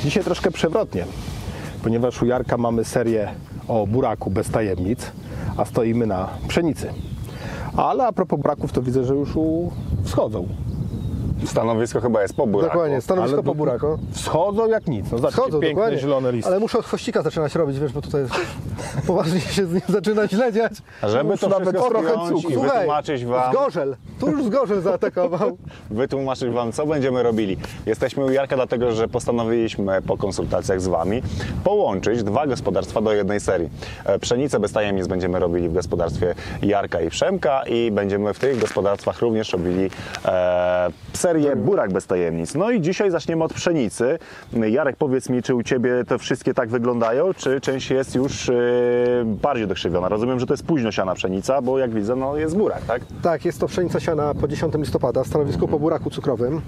Dzisiaj troszkę przewrotnie, ponieważ u Jarka mamy serię o buraku bez tajemnic, a stoimy na pszenicy. Ale a propos buraków, to widzę, że już wschodzą. Stanowisko chyba jest po buraku. Dokładnie, stanowisko po buraku. Wschodzą jak nic. No zobaczcie, Wschodzą, piękne, dokładnie. zielone listy. Ale muszę od chwościka zaczynać robić, wiesz, bo tutaj poważnie się z nim zaczyna źle dziać. A żeby to nawet wszystko trochę spiąć cukru. i wytłumaczyć wam, Zgorzel, tu już Zgorzel zaatakował. wytłumaczyć wam, co będziemy robili. Jesteśmy u Jarka dlatego, że postanowiliśmy po konsultacjach z wami połączyć dwa gospodarstwa do jednej serii. Pszenicę bez tajemnic będziemy robili w gospodarstwie Jarka i Przemka i będziemy w tych gospodarstwach również robili serię burak bez tajemnic. No i dzisiaj zaczniemy od pszenicy. Jarek, powiedz mi, czy u Ciebie te wszystkie tak wyglądają, czy część jest już bardziej dokrzywiona? Rozumiem, że to jest późno siana pszenica, bo jak widzę, no jest burak, tak? Tak, jest to pszenica siana po 10 listopada, stanowisko po buraku cukrowym.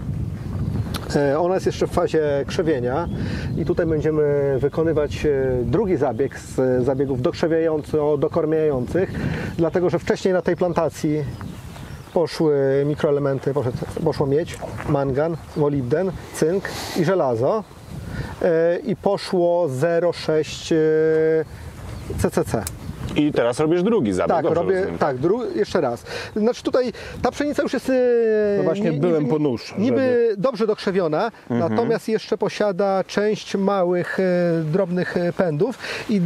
Ona jest jeszcze w fazie krzewienia i tutaj będziemy wykonywać drugi zabieg z zabiegów dokormiających, dlatego że wcześniej na tej plantacji poszły mikroelementy, poszło miedź, mangan, molibden, cynk i żelazo i poszło 0,6 CCC. I teraz robisz drugi zabieg, Tak, dobrze robię, rozumiem. tak, jeszcze raz. Znaczy tutaj ta pszenica już jest No właśnie byłem po nóż, niby dobrze dokrzewiona, natomiast jeszcze posiada część małych, drobnych pędów i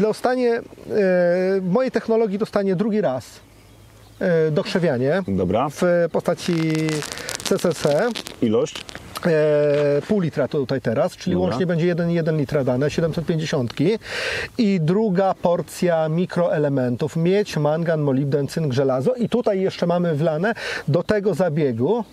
w mojej technologii dostanie drugi raz dokrzewianie Dobra. w postaci CCC. Ilość? Pół litra tutaj teraz, czyli Dobra. łącznie będzie 1 litra dane, 750 i druga porcja mikroelementów, miedź, mangan, molibden, cynk, żelazo i tutaj jeszcze mamy wlane do tego zabiegu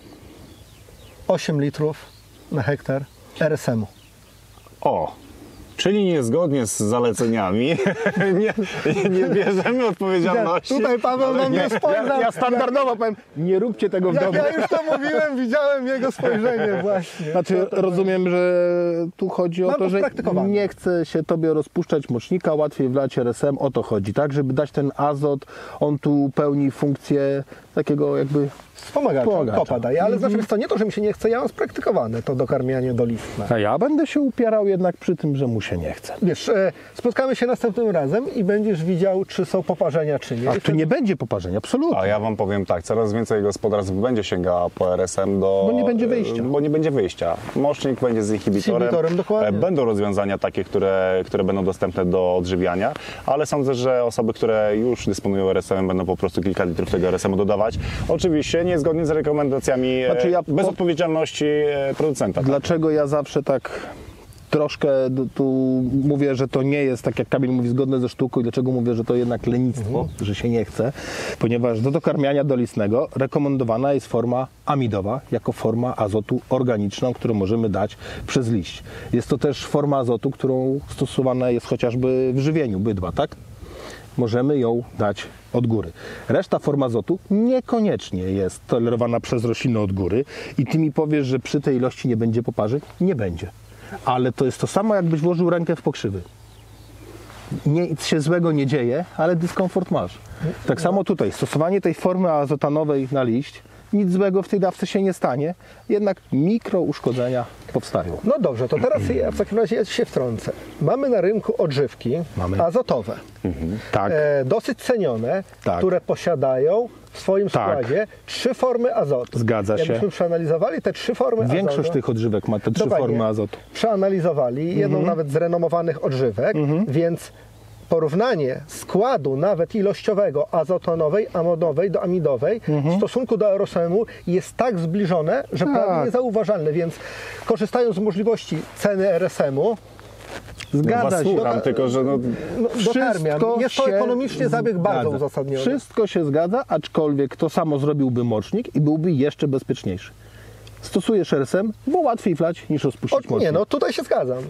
8 litrów na hektar RSM-u. O! Czyli niezgodnie z zaleceniami nie bierzemy odpowiedzialności. Tutaj Paweł na mnie spojrzał. Ja standardowo powiem, nie róbcie tego w domu. Ja już to mówiłem, widziałem jego spojrzenie właśnie. Znaczy rozumiem, że tu chodzi o Mam to, że praktykowane. nie chce się Tobie rozpuszczać mocznika, łatwiej wlać RSM, o to chodzi, tak? Żeby dać ten azot, on tu pełni funkcję takiego jakby Wspomagacza, kopa daje, ale znaczy, to nie to, że mi się nie chce, ja mam spraktykowane to dokarmianie dolistne. A ja będę się upierał jednak przy tym, że mu się nie chce. Wiesz, spotkamy się następnym razem i będziesz widział, czy są poparzenia, czy nie. A tu nie będzie poparzenia, absolutnie. A ja wam powiem tak, coraz więcej gospodarstw będzie sięgało po RSM Bo nie będzie wyjścia. Bo nie będzie wyjścia. Mocznik będzie z inhibitorem. Z inhibitorem, dokładnie. Będą rozwiązania takie, które będą dostępne do odżywiania, ale sądzę, że osoby, które już dysponują RSM-em, będą po prostu kilka litrów tego RSM-u dodawać. Oczywiście niezgodnie z rekomendacjami, Znaczy bez odpowiedzialności producenta. Tak? Dlaczego ja zawsze tak troszkę tu mówię, że to nie jest, tak jak Kamil mówi, zgodne ze sztuką i dlaczego mówię, że to jednak lenistwo, że się nie chce, ponieważ do dokarmiania dolistnego rekomendowana jest forma amidowa jako forma azotu organiczną, którą możemy dać przez liść. Jest to też forma azotu, którą stosowana jest chociażby w żywieniu bydła, tak? Możemy ją dać od góry. Reszta form azotu niekoniecznie jest tolerowana przez rośliny od góry i ty mi powiesz, że przy tej ilości nie będzie poparzy? Nie będzie. Ale to jest to samo, jakbyś włożył rękę w pokrzywy. Nic się złego nie dzieje, ale dyskomfort masz. Tak samo tutaj, stosowanie tej formy azotanowej na liść, nic złego w tej dawce się nie stanie, jednak mikrouszkodzenia powstają. No dobrze, to teraz ja w takim razie się wtrącę. Mamy na rynku odżywki azotowe, Tak. dosyć cenione, Tak. które posiadają w swoim Tak. składzie 3 formy azotu. Zgadza się. Jakbyśmy przeanalizowali te 3 formy Większość azotu, tych odżywek ma te 3 dokładnie, formy azotu. przeanalizowali jedną nawet z renomowanych odżywek, więc porównanie składu nawet ilościowego azotanowej, amodowej do amidowej w stosunku do RSM-u jest tak zbliżone, że prawie niezauważalne, więc korzystając z możliwości ceny RSM-u, Zgadza się. Słucham, tylko że dokarmiam. Jest to ekonomicznie zabieg bardzo zgadza. uzasadniony. Wszystko się zgadza, aczkolwiek to samo zrobiłby mocznik i byłby jeszcze bezpieczniejszy. Stosujesz RSM, bo łatwiej wlać niż rozpuścić mocznik. Nie, no tutaj się zgadzam.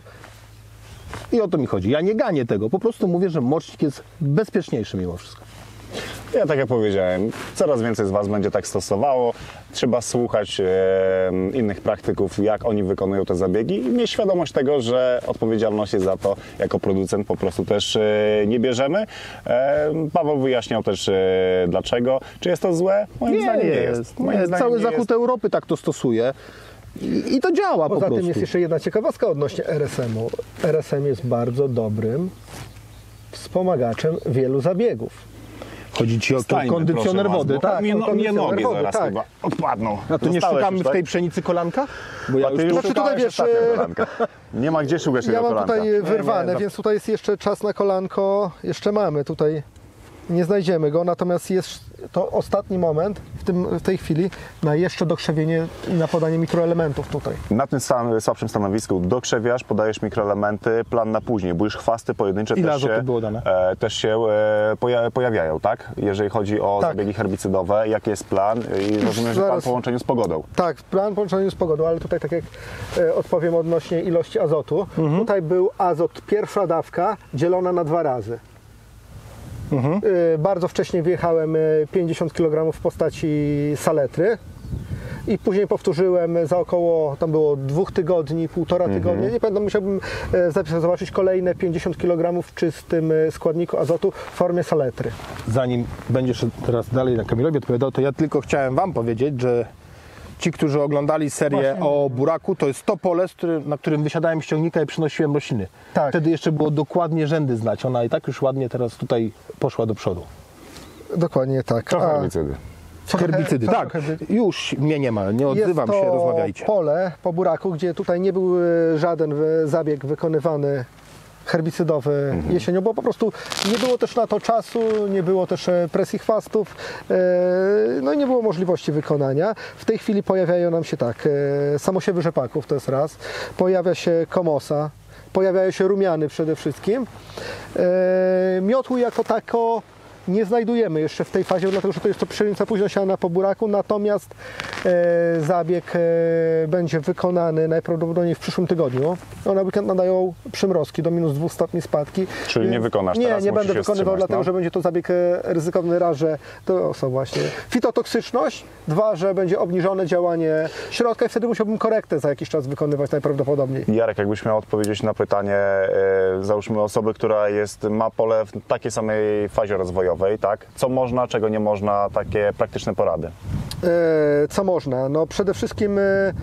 I o to mi chodzi. Ja nie ganię tego, po prostu mówię, że mocznik jest bezpieczniejszy mimo wszystko. Ja tak jak powiedziałem, coraz więcej z Was będzie tak stosowało. Trzeba słuchać innych praktyków, jak oni wykonują te zabiegi i mieć świadomość tego, że odpowiedzialności za to jako producent po prostu też nie bierzemy. Paweł wyjaśniał też dlaczego. Czy jest to złe? Moim zdaniem nie jest. Moim zdaniem Cały nie zachód jest. Europy tak to stosuje. I to działa po Poza prostu. tym jest jeszcze jedna ciekawostka odnośnie RSM-u. RSM jest bardzo dobrym wspomagaczem wielu zabiegów. Chodzi ci o Stańmy, kondycjoner proszę was, wody, bo tak? Mnie, kondycjoner nogi wody, zaraz tak. chyba odpadną. A to nie Dostałeś szukamy już, w tej tak? pszenicy kolanka? Bo ja A ty już już Znaczy tutaj szukałeś wiesz, ostatnio kolanka. Nie ma gdzie szukać tego ja mam kolanka. tutaj wyrwane, nie, więc tutaj jest jeszcze czas na kolanko. Jeszcze mamy tutaj, nie znajdziemy go, natomiast jest to ostatni moment w tej chwili na jeszcze dokrzewienie i na podanie mikroelementów tutaj. Na tym słabszym stanowisku dokrzewiasz, podajesz mikroelementy, plan na później, bo już chwasty pojedyncze Ile też azotu się, było dane? też się pojawiają, tak? Jeżeli chodzi o Tak. zabiegi herbicydowe, jaki jest plan i rozumiem, że plan zaraz. w połączeniu z pogodą. Tak, plan w połączeniu z pogodą, ale tutaj tak jak odpowiem odnośnie ilości azotu. Tutaj był azot, pierwsza dawka dzielona na 2 razy. Bardzo wcześnie wjechałem 50 kg w postaci saletry i później powtórzyłem za około, tam było 2 tygodni, 1,5 tygodnia, nie pamiętam, musiałbym zobaczyć kolejne 50 kg w czystym składniku azotu w formie saletry. Zanim będziesz teraz dalej na Kamilowi odpowiadał, to ja tylko chciałem wam powiedzieć, że ci, którzy oglądali serię o buraku, to jest to pole, na którym wysiadałem z ciągnika i przynosiłem rośliny. Tak. Wtedy jeszcze było dokładnie rzędy znać. Ona i tak już ładnie teraz tutaj poszła do przodu. Dokładnie tak. To herbicydy. Herbicydy, co tak. herbicydy? Już mnie nie ma, nie odzywam jest się, to rozmawiajcie. pole po buraku, gdzie tutaj nie był żaden zabieg wykonywany herbicydowy jesienią, bo po prostu nie było też na to czasu, nie było też presji chwastów, no i nie było możliwości wykonania. W tej chwili pojawiają nam się tak, samosiewy rzepaków, to jest raz, pojawia się komosa, pojawiają się rumiany przede wszystkim. Miotły jako tako nie znajdujemy jeszcze w tej fazie, dlatego że to jest to pszenica późnosiana po buraku, natomiast zabieg będzie wykonany najprawdopodobniej w przyszłym tygodniu. No, na weekend nadają przymrozki do -2 stopni spadki. Czyli nie wykonasz teraz, nie musisz będę się wykonywał, wstrzymać, dlatego no. że będzie to zabieg ryzykowny, raz, że to są właśnie fitotoksyczność, 2, że będzie obniżone działanie środka i wtedy musiałbym korektę za jakiś czas wykonywać najprawdopodobniej. Jarek, jakbyś miał odpowiedzieć na pytanie, załóżmy osoby, która ma pole w takiej samej fazie rozwojowej, tak? Co można, czego nie można, takie praktyczne porady. Co można? No przede wszystkim,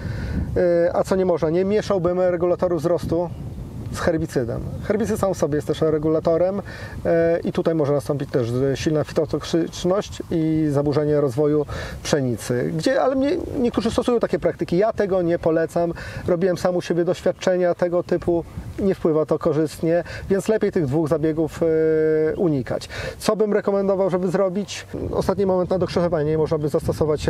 a co nie można? Nie mieszałbym regulatoru wzrostu z herbicydem. Herbicyd sam w sobie jest też regulatorem i tutaj może nastąpić też silna fitotoksyczność i zaburzenie rozwoju pszenicy. Ale niektórzy stosują takie praktyki. Ja tego nie polecam. Robiłem sam u siebie doświadczenia tego typu. Nie wpływa to korzystnie, więc lepiej tych 2 zabiegów unikać. Co bym rekomendował, żeby zrobić? Ostatni moment na dokrzewanie można by zastosować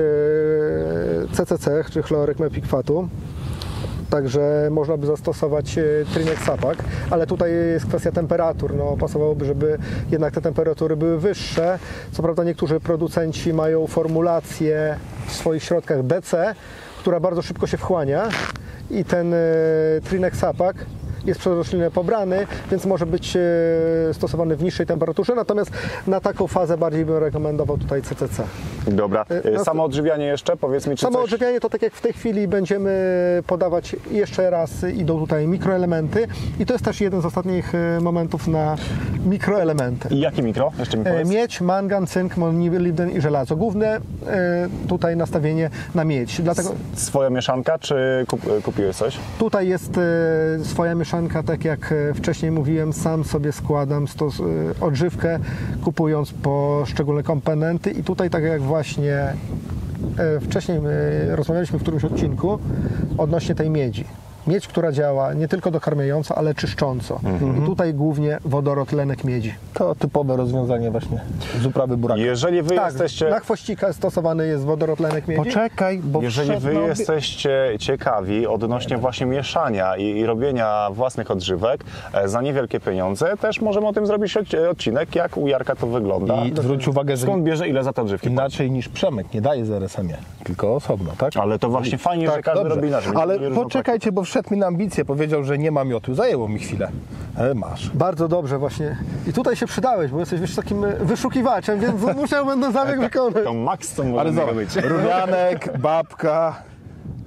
CCC, czy chlorek mepikwatu. Także można by zastosować Trinex Sapak, ale tutaj jest kwestia temperatur. No, pasowałoby, żeby jednak te temperatury były wyższe. Co prawda niektórzy producenci mają formulację w swoich środkach DC, która bardzo szybko się wchłania i ten Trinex Sapak jest przez roślinę pobrany, więc może być stosowany w niższej temperaturze, natomiast na taką fazę bardziej bym rekomendował tutaj CCC. Dobra. Samo odżywianie jeszcze, powiedz mi, czy Samo coś... odżywianie to tak jak w tej chwili będziemy podawać jeszcze raz, idą tutaj mikroelementy i to jest też jeden z ostatnich momentów na mikroelementy. I jaki mikro? Jeszcze mi powiedz. Miedź, mangan, cynk, molibden i żelazo. Główne tutaj nastawienie na miedź. Dlatego Swoja mieszanka, czy kupiłeś coś? tutaj jest swoja mieszanka, tak jak wcześniej mówiłem, sam sobie składam odżywkę, kupując poszczególne komponenty i tutaj tak jak właśnie wcześniej rozmawialiśmy w którymś odcinku odnośnie tej miedzi. Miedź, która działa nie tylko dokarmiająco, ale czyszcząco. I tutaj głównie wodorod, tlenek miedzi. To typowe rozwiązanie właśnie z uprawy buraka. Jeżeli wy Tak, jesteście... na chwościka stosowany jest wodorod, tlenek miedzi. Poczekaj, bo Jeżeli wy wszedł na jesteście ciekawi odnośnie właśnie mieszania i robienia własnych odżywek za niewielkie pieniądze, też możemy o tym zrobić odcinek, jak u Jarka to wygląda. I zwróć uwagę, że Skąd bierze, ile za te odżywki? inaczej niż Przemek nie daje z RSM-ie, tylko osobno, tak? Ale to właśnie fajnie, że każdy dobrze. robi inaczej. Ale Nie różną poczekajcie, bo wszedł mi na ambicje, powiedział, że nie ma miotu. Zajęło mi chwilę. Ale masz. Bardzo dobrze właśnie. I tutaj się przydałeś, bo jesteś takim wyszukiwaczem, więc musiałbym ten zabieg wykonać. To max, co Ale możemy zobacz, robić. rumianek, babka,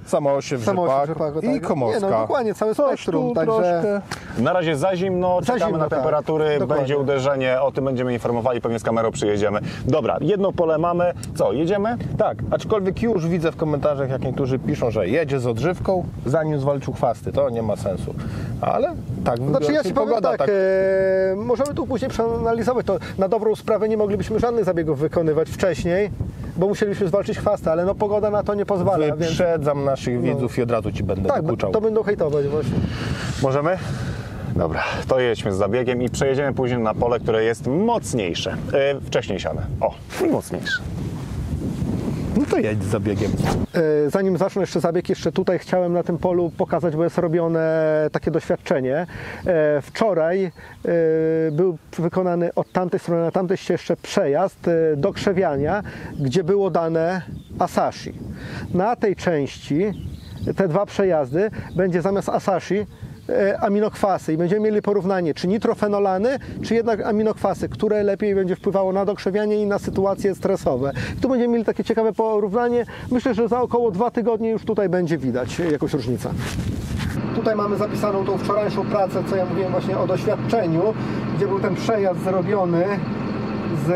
Samoosiew rzepak i tak. komorska. Nie, no dokładnie, całe Coś spektrum, tu także... troszkę. Na razie za zimno, czekamy zimno, na tak. temperatury, Dokładnie. będzie uderzenie, o tym będziemy informowali, pewnie z kamerą przyjedziemy. Dobra, jedno pole mamy, co, jedziemy? Tak, aczkolwiek już widzę w komentarzach, jak niektórzy piszą, że jedzie z odżywką, zanim zwalczył chwasty. To nie ma sensu. Ale tak, Znaczy ja ci powiem pogoda tak, możemy tu później przeanalizować to. Na dobrą sprawę nie moglibyśmy żadnych zabiegów wykonywać wcześniej, bo musielibyśmy zwalczyć chwastę, ale no pogoda na to nie pozwala. Więc... Wyprzedzam naszych widzów i od razu ci będę Tak, dokuczał. to będą hejtować właśnie. Możemy? Dobra, to jedźmy z zabiegiem i przejedziemy później na pole, które jest mocniejsze. Wcześniej siane. O, i mocniejsze. No to jedź z zabiegiem. Zanim zacznę jeszcze zabieg, jeszcze tutaj chciałem na tym polu pokazać, bo jest robione takie doświadczenie. Wczoraj był wykonany od tamtej strony, na tamtej ścieżce przejazd do krzewiania, gdzie było dane Asahi. Na tej części te dwa przejazdy będzie zamiast Asahi aminokwasy i będziemy mieli porównanie, czy nitrofenolany, czy jednak aminokwasy, które lepiej będzie wpływało na dokrzewianie i na sytuacje stresowe. I tu będziemy mieli takie ciekawe porównanie. Myślę, że za około 2 tygodnie już tutaj będzie widać jakąś różnicę. Tutaj mamy zapisaną tą wczorajszą pracę, co ja mówiłem właśnie o doświadczeniu, gdzie był ten przejazd zrobiony z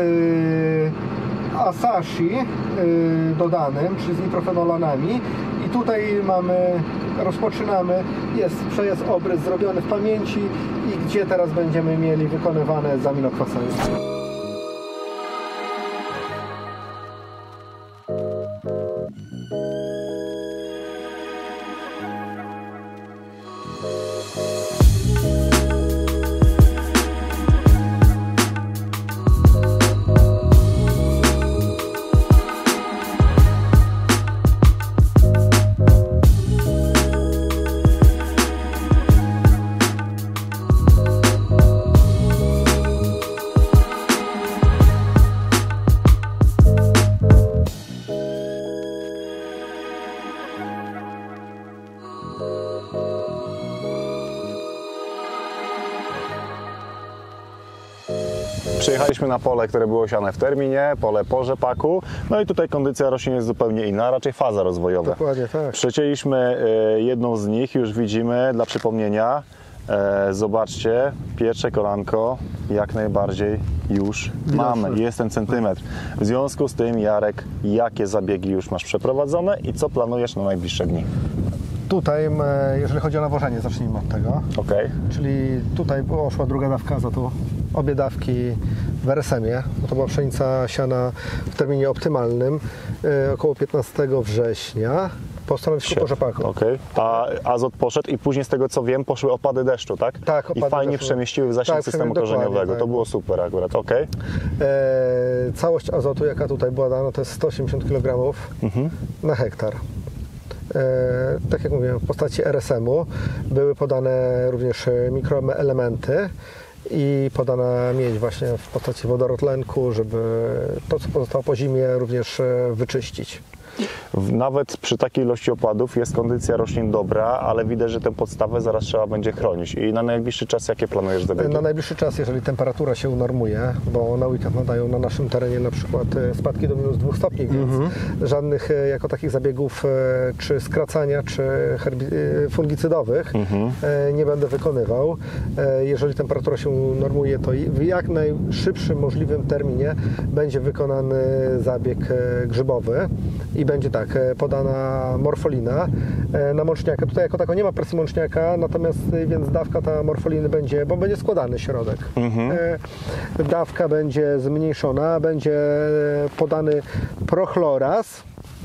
Asahi dodanym, czy z nitrofenolanami. I tutaj rozpoczynamy, jest przejazd obrys zrobiony w pamięci i gdzie teraz będziemy mieli wykonywane z aminokwasami. Przyjechaliśmy na pole, które było siane w terminie, pole po rzepaku, no i tutaj kondycja roślin jest zupełnie inna, raczej faza rozwojowa. Dokładnie tak. Przecięliśmy jedną z nich, już widzimy, dla przypomnienia, zobaczcie, pierwsze kolanko jak najbardziej już mamy, jest ten centymetr. W związku z tym, Jarek, jakie zabiegi już masz przeprowadzone i co planujesz na najbliższe dni? Tutaj, jeżeli chodzi o nawożenie, zacznijmy od tego. Okej. Czyli tutaj poszła druga dawka, za to obie dawki w RSM-ie, bo to była pszenica siana w terminie optymalnym, około 15 września. Po stanowisku po rzepaku. Okej. A azot poszedł i później z tego co wiem poszły opady deszczu, tak? Tak, opady I fajnie deszczu. przemieściły w zasięg Tak, systemu dokładnie, korzeniowego. tak. To było super akurat, okej. Całość azotu, jaka tutaj była dana, to jest 180 kg na hektar. Tak jak mówiłem, w postaci RSM-u były podane również mikroelementy i podana miedź właśnie w postaci wodorotlenku, żeby to, co pozostało po zimie, również wyczyścić. Nawet przy takiej ilości opadów jest kondycja roślin dobra, ale widać, że tę podstawę zaraz trzeba będzie chronić. I na najbliższy czas jakie planujesz zabiegi? Na najbliższy czas, jeżeli temperatura się unormuje, bo na weekend nadają na naszym terenie na przykład spadki do -2 stopni, więc żadnych jako takich zabiegów czy skracania, czy fungicydowych nie będę wykonywał. Jeżeli temperatura się unormuje, to w jak najszybszym możliwym terminie będzie wykonany zabieg grzybowy i będzie tak, podana morfolina na mączniaka. Tutaj jako tako nie ma presji mączniaka, natomiast więc dawka ta morfoliny będzie, bo będzie składany środek. Dawka będzie zmniejszona, będzie podany prochloraz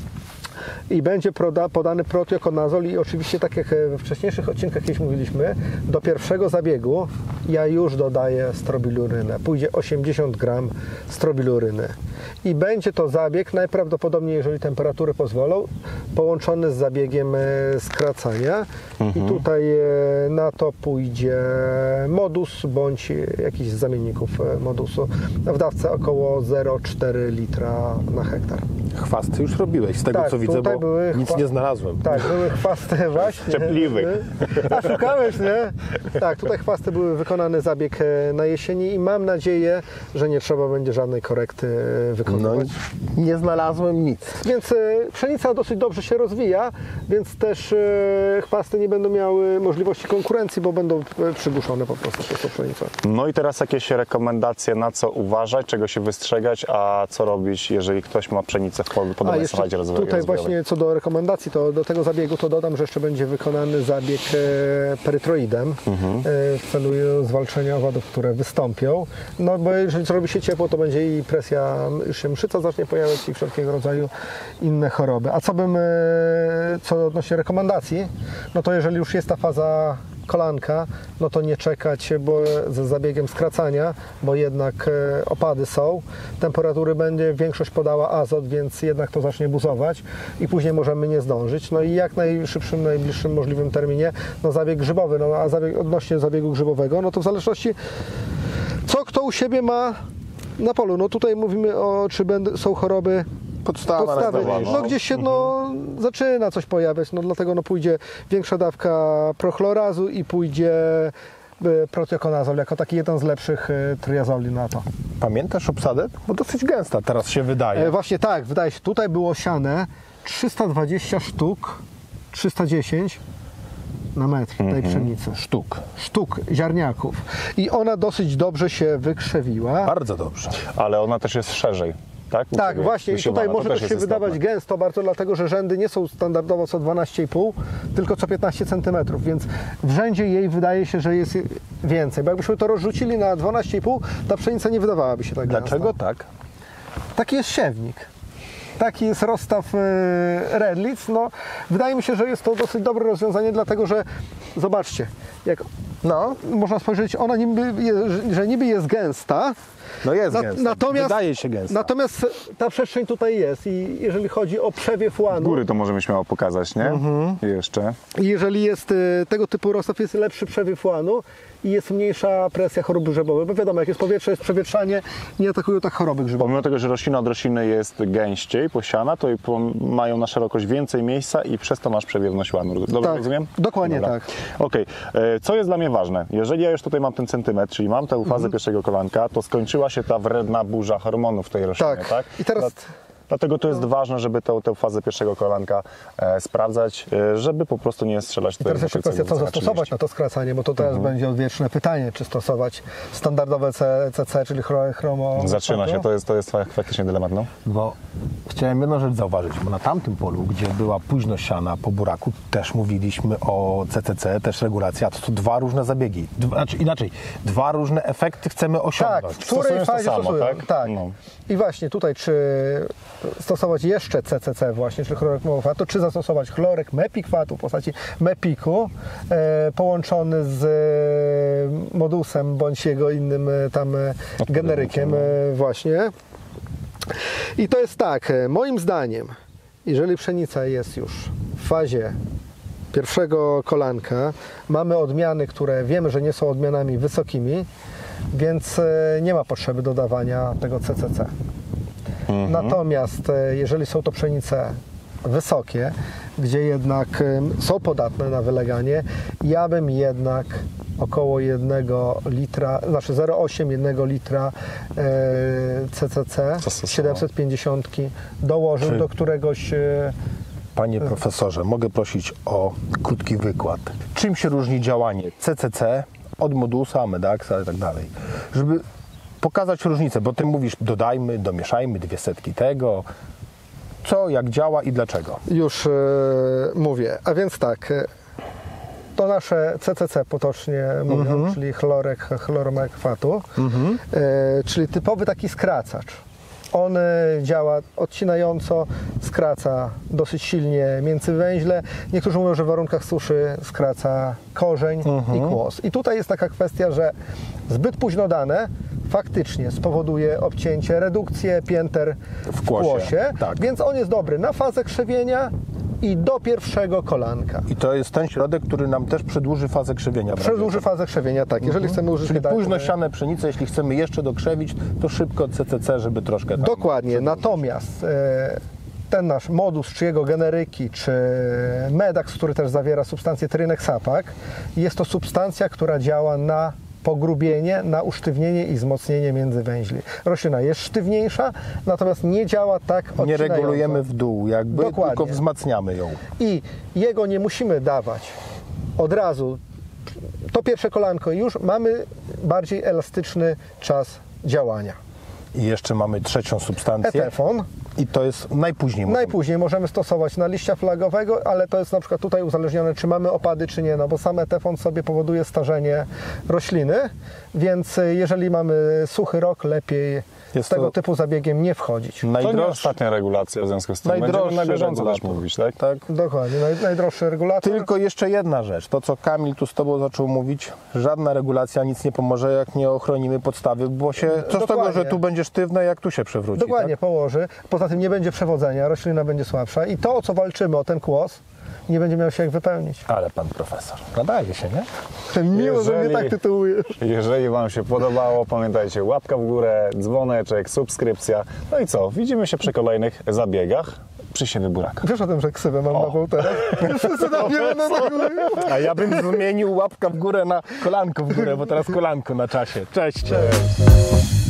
i będzie podany protiokonazol i oczywiście tak jak we wcześniejszych odcinkach kiedyś mówiliśmy, do pierwszego zabiegu ja już dodaję strobilurynę. Pójdzie 80 gram strobiluryny. I będzie to zabieg najprawdopodobniej, jeżeli temperatury pozwolą, połączony z zabiegiem skracania. I tutaj na to pójdzie modus bądź jakiś z zamienników modusu w dawce około 0,4 litra na hektar. Chwasty już robiłeś, z tego Tak, co widzę, tutaj bo były nic nie znalazłem. Tak, były chwasty właśnie. Czepliwy. A szukałeś, nie? Tak, tutaj chwasty były wykonany zabieg na jesieni i mam nadzieję, że nie trzeba będzie żadnej korekty No, wykonywać. nie znalazłem nic. Więc pszenica dosyć dobrze się rozwija, więc też chwasty nie będą miały możliwości konkurencji, bo będą przygłuszone po prostu przez tą pszenicę. No i teraz jakieś rekomendacje, na co uważać, czego się wystrzegać, a co robić, jeżeli ktoś ma pszenicę w podobnej stadzie rozwojowej. Tutaj właśnie co do rekomendacji, to do tego zabiegu to dodam, że jeszcze będzie wykonany zabieg perytroidem w celu zwalczenia owadów, które wystąpią. No bo jeżeli zrobi się ciepło, to będzie i presja, już się mszyca zacznie pojawiać i wszelkiego rodzaju inne choroby. A co odnośnie rekomendacji, no to jeżeli już jest ta faza kolanka, no to nie czekać ze zabiegiem skracania, bo jednak opady są, temperatury będzie większość podała azot, więc jednak to zacznie buzować i później możemy nie zdążyć. No i jak najszybszym, najbliższym możliwym terminie, no zabieg grzybowy, no a odnośnie zabiegu grzybowego, no to w zależności co kto u siebie ma na polu. No tutaj mówimy czy są choroby podstawy. No gdzieś się zaczyna coś pojawiać, no dlatego pójdzie większa dawka prochlorazu i pójdzie protiokonazol jako taki jeden z lepszych triazoli na to. Pamiętasz obsadę? Bo dosyć gęsta teraz się wydaje. Właśnie tak, wydaje się. Tutaj było siane 320 sztuk, 310 na metr tej pszenicy. Sztuk ziarniaków. I ona dosyć dobrze się wykrzewiła. Bardzo dobrze. Ale ona też jest szerzej. Tak, tak właśnie. I tutaj może to się wydawać gęsto bardzo, dlatego że rzędy nie są standardowo co 12,5, tylko co 15 cm, więc w rzędzie jej wydaje się, że jest więcej. Bo jakbyśmy to rozrzucili na 12,5, ta pszenica nie wydawałaby się tak gęsta. Dlaczego tak? Taki jest siewnik. Taki jest rozstaw redlic. No, wydaje mi się, że jest to dosyć dobre rozwiązanie, dlatego że zobaczcie, jak można spojrzeć, ona niby jest gęsta. No jest gęsta. Natomiast, wydaje się gęsta. Natomiast ta przestrzeń tutaj jest i jeżeli chodzi o przewiew łanu... Góry to możemy śmiało pokazać, nie? Jeszcze. I jeżeli jest tego typu rozstaw, jest lepszy przewiew łanu i jest mniejsza presja chorób grzybowych, bo wiadomo, jak jest powietrze, jest przewietrzanie, nie atakują tak choroby grzybowe. Pomimo tego, że roślina od rośliny jest gęściej posiana, to mają na szerokość więcej miejsca i przez to masz przewiewność łanu. Dobrze rozumiem? Dokładnie tak. Okej. Co jest dla mnie ważne? Jeżeli ja już tutaj mam ten centymetr, czyli mam tę fazę pierwszego kolanka, to skończyła się ta wredna burza hormonów w tej roślinie, tak? I teraz... Dlatego to jest ważne, żeby tę fazę pierwszego kolanka sprawdzać, żeby po prostu nie strzelać tutaj. Teraz jeszcze kwestia, co zastosować na to skracanie, bo to teraz będzie odwieczne pytanie, czy stosować standardowe CC, czyli chromo... Zaczyna się, to jest faktycznie dylemat, no. Bo chciałem jedną rzecz zauważyć, bo na tamtym polu, gdzie była późno siana po buraku, też mówiliśmy o CCC, też regulacja, to są dwa różne zabiegi. Inaczej, dwa różne efekty chcemy osiągnąć. Tak, w której fazie stosują. Tak. No. I właśnie tutaj, czy stosować jeszcze CCC właśnie, czyli chlorek monokwatu, czy zastosować chlorek mepikwatu w postaci mepiku połączony z modusem bądź jego innym tam generykiem właśnie. I to jest tak, moim zdaniem, jeżeli pszenica jest już w fazie pierwszego kolanka, mamy odmiany, które wiemy, że nie są odmianami wysokimi, więc nie ma potrzeby dodawania tego CCC. Natomiast jeżeli są to pszenice wysokie, gdzie jednak są podatne na wyleganie, ja bym jednak około 1 litra, znaczy 0,8 1 litra CCC 750 dołożył do któregoś... Panie profesorze, mogę prosić o krótki wykład. Czym się różni działanie CCC od modusa, Medaxa i tak dalej? Żeby pokazać różnicę, bo ty mówisz dodajmy, domieszajmy 200 tego, co, jak działa i dlaczego. Już mówię, a więc tak, to nasze CCC potocznie mówią, czyli chloromekwatu, czyli typowy taki skracacz. On działa odcinająco, skraca dosyć silnie międzywęźle. Niektórzy mówią, że w warunkach suszy skraca korzeń i kłos. I tutaj jest taka kwestia, że zbyt późno dane faktycznie spowoduje obcięcie, redukcję pięter w kłosie, tak. Więc on jest dobry na fazę krzewienia i do pierwszego kolanka. I to jest ten środek, który nam też przedłuży fazę krzewienia. Przedłuży fazę krzewienia, tak. Jeżeli chcemy uzyskać... Czyli późno siane pszenice, jeśli chcemy jeszcze dokrzewić, to szybko CCC, żeby troszkę tam Dokładnie. Natomiast ten nasz modus, czy jego generyki, czy Medax, który też zawiera substancję Trinexapak, jest to substancja, która działa na pogrubienie, na usztywnienie i wzmocnienie międzywęźli. Roślina jest sztywniejsza, natomiast nie działa tak odcinająco. Nie regulujemy w dół jakby, Dokładnie. tylko wzmacniamy ją. I jego nie musimy dawać od razu. To pierwsze kolanko i już mamy bardziej elastyczny czas działania. I jeszcze mamy trzecią substancję. Etefon. I to jest najpóźniej. Najpóźniej możemy stosować na liścia flagowego, ale to jest na przykład tutaj uzależnione, czy mamy opady, czy nie, no bo sam etefon sobie powoduje starzenie rośliny, więc jeżeli mamy suchy rok, lepiej z tego typu zabiegiem nie wchodzić. To nie ostatnia regulacja w związku z tym. Będziemy na bieżąco też mówić, tak? Tak. Dokładnie, najdroższy regulator. Tylko jeszcze jedna rzecz, to co Kamil tu z Tobą zaczął mówić, żadna regulacja nic nie pomoże, jak nie ochronimy podstawy, bo się, co z tego, że tu będzie sztywne, jak tu się przewróci. Dokładnie, tak? położy. Poza tym nie będzie przewodzenia, roślina będzie słabsza i to, o co walczymy, o ten kłos, nie będzie miał się jak wypełnić. Ale pan profesor, nadaje się, nie? Miło, że mnie Jeżeli- tak tytułujesz. Jeżeli Wam się podobało, pamiętajcie, łapka w górę, dzwoneczek, subskrypcja. No i co? Widzimy się przy kolejnych zabiegach przy siewie buraka. Wiesz o tym, że ksywę mam nową teraz? Wszyscy na mnie będą tak mówić. A ja bym zmienił łapka w górę na kolanko w górę, bo teraz kolanko na czasie. Cześć!